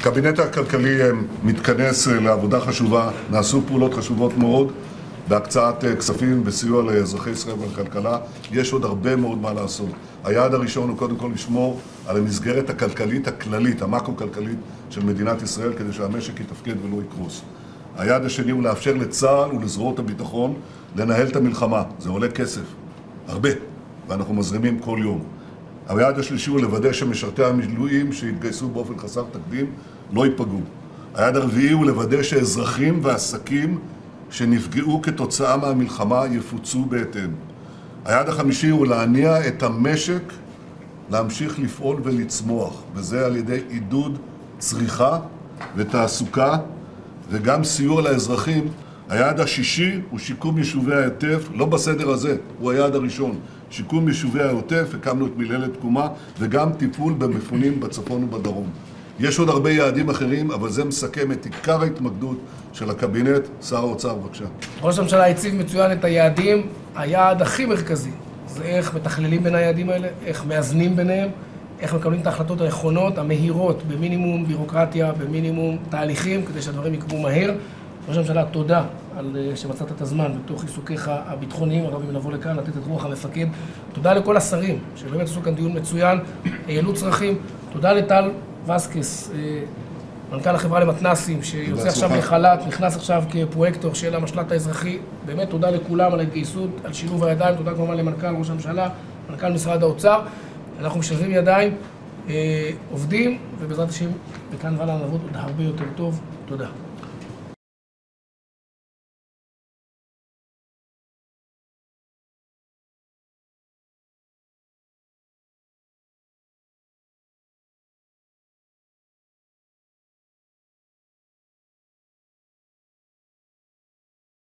הקבינט הכלכלי מתכנס לעבודה חשובה, נעשו פעולות חשובות מאוד בהקצאת כספים בסיוע לאזרחי ישראל ולכלכלה. יש עוד הרבה מאוד מה לעשות. היעד הראשון הוא קודם כל לשמור על המסגרת הכלכלית הכללית, המקרו-כלכלית של מדינת ישראל, כדי שהמשק יתפקד ולא יקרוס. היעד השני הוא לאפשר לצה"ל ולזרועות הביטחון לנהל את המלחמה. זה עולה כסף, הרבה, ואנחנו מזרימים כל יום. היעד השלישי הוא לוודא שמשרתי המילואים שהתגייסו באופן חסר תקדים לא ייפגעו. היעד הרביעי הוא לוודא שאזרחים ועסקים שנפגעו כתוצאה מהמלחמה יפוצו בהתאם. היעד החמישי הוא להניע את המשק להמשיך לפעול ולצמוח, וזה על ידי עידוד צריכה ותעסוקה וגם סיוע לאזרחים. היעד השישי הוא שיקום יישובי העוטף, לא בסדר הזה, הוא היעד הראשון. שיקום יישובי העוטף, הקמנו את מנהלת תקומה, וגם טיפול במפונים בצפון ובדרום. יש עוד הרבה יעדים אחרים, אבל זה מסכם את עיקר ההתמקדות של הקבינט. שר האוצר, בבקשה. ראש הממשלה הציב מצוין את היעדים. היעד הכי מרכזי זה איך מתכללים בין היעדים האלה, איך מאזנים ביניהם, איך מקבלים את ההחלטות הנכונות, המהירות, במינימום בירוקרטיה, במינימום תהליכים, כדי שהדברים יקבו מהר. ראש הממשלה, תודה על שמצאת את הזמן בתוך עיסוקיך הביטחוניים, הרבים לבוא לכאן, לתת את רוח המפקד. תודה לכל השרים, שבאמת עשו כאן דיון מצוין, העלו צרכים. תודה לטל וסקס, מנכ"ל החברה למתנ"סים, שיוצא עכשיו לחל"ת, נכנס עכשיו כפרויקטור של המשל"ט האזרחי. באמת תודה לכולם על ההתגייסות, על שילוב הידיים. תודה כמובן למנכ"ל ראש הממשלה, מנכ"ל משרד האוצר. אנחנו משלבים ידיים, עובדים, ובעזרת השם, מכאן והלאה נעבוד עוד הרבה יותר טוב. תודה.